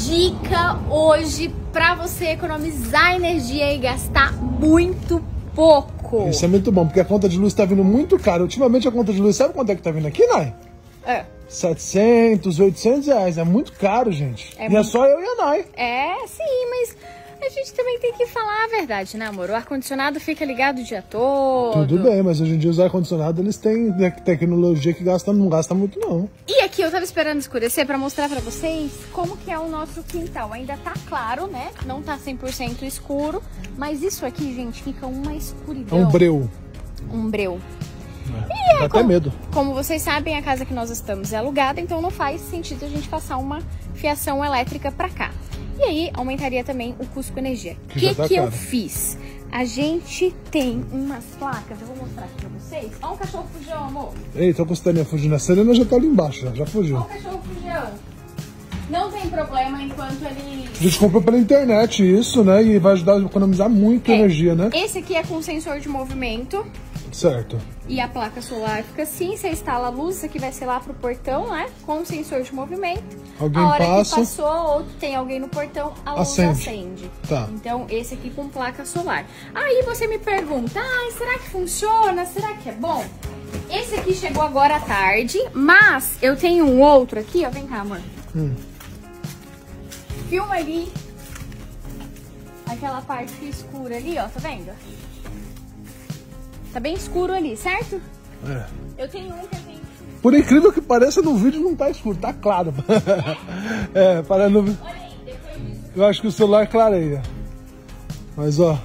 dica hoje pra você economizar energia e gastar muito pouco. Isso é muito bom, porque a conta de luz tá vindo muito cara. Ultimamente a conta de luz, sabe quanto é que tá vindo aqui, Nai? 700, 800 reais. É muito caro, gente. É só eu e a Nai. É, sim, mas a gente também tem que falar a verdade, né, amor? O ar-condicionado fica ligado o dia todo. Tudo bem, mas hoje em dia os ar-condicionados, eles têm tecnologia que não gasta muito, não. E aqui eu tava esperando escurecer pra mostrar pra vocês como que é o nosso quintal. Ainda tá claro, né? Não tá 100% escuro, mas isso aqui, gente, fica uma escuridão. É um breu. Um breu. Dá até medo. Como vocês sabem, a casa que nós estamos é alugada, então não faz sentido a gente passar uma fiação elétrica pra cá. E aí aumentaria também o custo com energia. O que eu fiz? A gente tem umas placas, eu vou mostrar aqui pra vocês. Ó, um cachorro fujão, amor. Ei, tô com a Serena fugindo. A Serena já tá ali embaixo, já fugiu. Ó, um cachorro fujão. Não tem problema enquanto ele... A gente comprou pela internet isso, né? E vai ajudar a economizar muito energia, né? Esse aqui é com sensor de movimento. Certo. E a placa solar fica assim, você instala a luz, isso aqui vai ser lá pro portão, né? Com o sensor de movimento. Alguém a hora passa, que passou, ou tem alguém no portão, a luz acende. Tá. Então, esse aqui com placa solar. Aí você me pergunta, será que funciona? Será que é bom? Esse aqui chegou agora à tarde, mas eu tenho um outro aqui, ó. Vem cá, amor. Filma ali. Aquela parte escura ali, ó, tá vendo? Tá bem escuro ali, certo? É. Eu tenho um que a gente... Por incrível que pareça, no vídeo não tá escuro, tá claro. Para no... Olha aí, depois disso... Eu acho que o celular clareia. Mas, ó...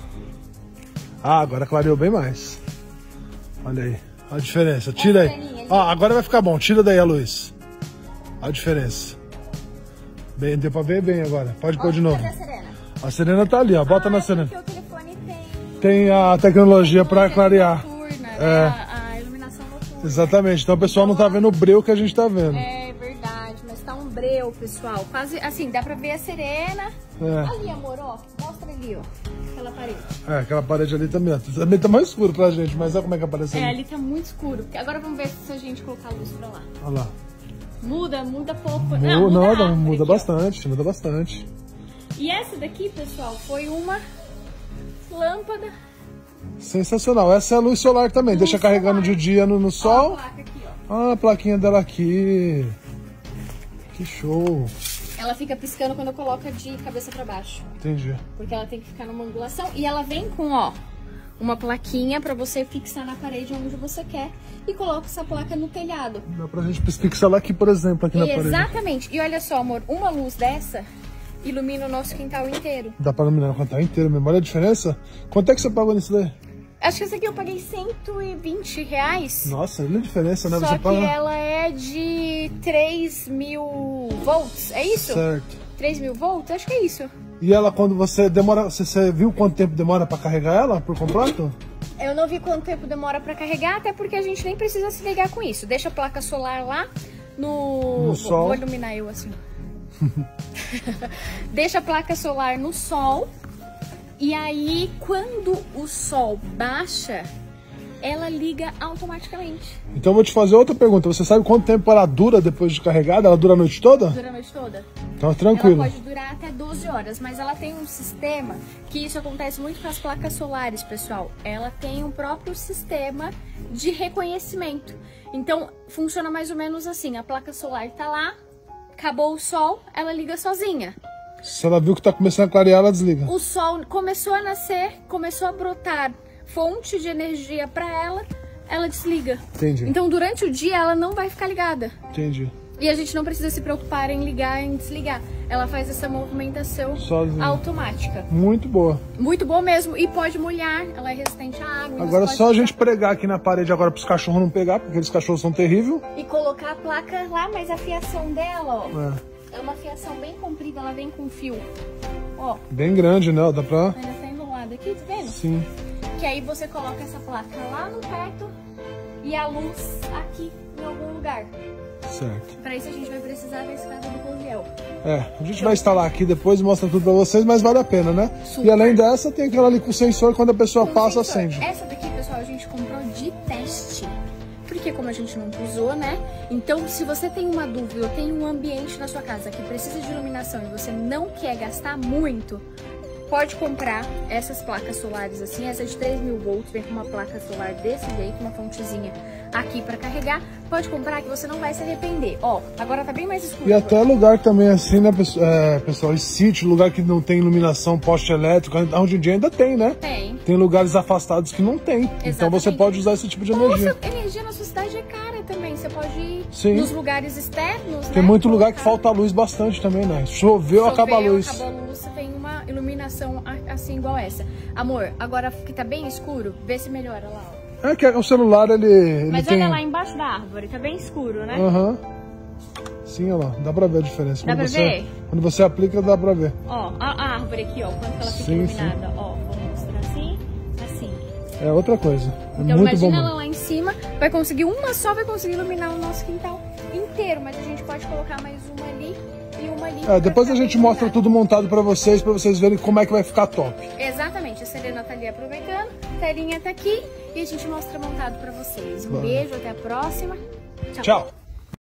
agora clareou bem mais. Olha aí. Olha a diferença. Tira aí. Ó, agora vai ficar bom. Tira daí a luz. Olha a diferença. Bem, deu pra ver bem agora. Pode pôr de novo. Cadê a Serena? A Serena tá ali, ó. Bota na Serena. Porque o telefone tem a tecnologia pra clarear. Noturna, a iluminação noturna. Exatamente. Então o pessoal não tá vendo o breu que a gente tá vendo. É verdade, mas tá um breu, pessoal. Quase assim, dá pra ver a Serena. Ali, amor, ó. Mostra ali, ó. Aquela parede. Aquela parede ali também. Também tá mais escuro pra gente, mas olha como é que aparece ali. Ali tá muito escuro. Agora vamos ver se a gente colocar a luz pra lá. Olha lá. Muda pouco. Muda bastante, muda bastante. E essa daqui, pessoal, foi uma lâmpada. Sensacional. Essa é a luz solar também. Deixa carregando de dia no sol. Ó, a placa aqui, ó. A plaquinha dela aqui. Que show. Ela fica piscando quando eu coloco de cabeça pra baixo. Entendi. Porque ela tem que ficar numa angulação. E ela vem com, ó, uma plaquinha pra você fixar na parede onde você quer. E coloca essa placa no telhado. Dá pra gente fixar lá aqui, por exemplo, aqui na parede. Exatamente. E olha só, amor, uma luz dessa ilumina o nosso quintal inteiro. Dá pra iluminar o quintal inteiro mesmo. Olha a diferença. Quanto é que você pagou nisso daí? Acho que essa aqui eu paguei R$120. Nossa, olha a diferença, né? Só você que ela é de 3.000 volts, é isso? Certo. 3.000 volts? Acho que é isso. E ela, quando você demora... Você viu quanto tempo demora pra carregar ela por completo? Eu não vi quanto tempo demora pra carregar, até porque a gente nem precisa se ligar com isso. Deixa a placa solar lá no sol. Vou iluminar eu assim. Deixa a placa solar no sol. E aí, quando o sol baixa, ela liga automaticamente. Então eu vou te fazer outra pergunta. Você sabe quanto tempo ela dura depois de carregada? Ela dura a noite toda? Dura a noite toda. Então é tranquilo. Ela pode durar até 12 horas, mas ela tem um sistema, que isso acontece muito com as placas solares, pessoal. Ela tem um próprio sistema de reconhecimento. Então, funciona mais ou menos assim. A placa solar tá lá, acabou o sol, ela liga sozinha. Se ela viu que tá começando a clarear, ela desliga. O sol começou a nascer, começou a brotar fonte de energia para ela desliga. Entendi. Então, durante o dia, ela não vai ficar ligada. Entendi. E a gente não precisa se preocupar em ligar e em desligar. Ela faz essa movimentação sozinha, automática. Muito boa. Muito boa mesmo. E pode molhar, ela é resistente à água. Agora só a gente pregar aqui na parede agora para os cachorros não pegar, porque aqueles cachorros são terríveis. E colocar a placa lá, mas a fiação dela, ó. É uma fiação bem comprida, ela vem com fio. Ó. Bem grande, né? Dá pra... Ainda tá enrolado aqui, tá vendo? Sim. Que aí você coloca essa placa lá no teto e a luz aqui em algum lugar. Certo. Pra isso a gente vai precisar da escada do Corriel. A gente vai instalar aqui depois, mostra tudo pra vocês, mas vale a pena, né? Super. E além dessa, tem aquela ali com sensor, quando a pessoa passa, acende. Essa daqui, pessoal, a gente comprou de teste. Porque como a gente não usou, né? Então, se você tem uma dúvida ou tem um ambiente na sua casa que precisa de iluminação e você não quer gastar muito, pode comprar essas placas solares assim, essa de 3.000 volts, vem com uma placa solar desse jeito, uma fontezinha aqui para carregar. Pode comprar que você não vai se arrepender. Ó, agora tá bem mais escuro. E até lugar também assim, né, pessoal, esse sítio, lugar que não tem iluminação, poste elétrico, hoje em dia ainda tem, né? Tem. Tem lugares afastados que não tem. Exatamente. Então você pode usar esse tipo de energia. Nossa, energia na sua cidade é cara também. Você pode ir Sim. nos lugares externos, Tem né? muito lugar que falta luz bastante também, né? Choveu, acaba a luz. Acabou a luz, você tem uma iluminação assim igual essa. Amor, agora que tá bem escuro, vê se melhora lá, ó. É que o celular, ele Mas tem... olha lá embaixo da árvore, tá bem escuro, né? Aham. Sim, olha lá, dá pra ver a diferença. Dá pra ver? Quando você aplica, dá pra ver. Ó, a árvore aqui, ó, quando ela fica Sim, iluminada, ó, vou mostrar assim, assim. É outra coisa. É Então muito bom. imagina ela lá em cima, vai conseguir uma só, vai conseguir iluminar o nosso quintal inteiro, mas a gente pode colocar mais uma ali e uma ali. Depois a gente mostra tudo montado pra vocês verem como é que vai ficar top. Exatamente, a Serena tá ali aproveitando, a Telinha tá aqui e a gente mostra montado pra vocês. Um beijo, até a próxima. Tchau. Tchau.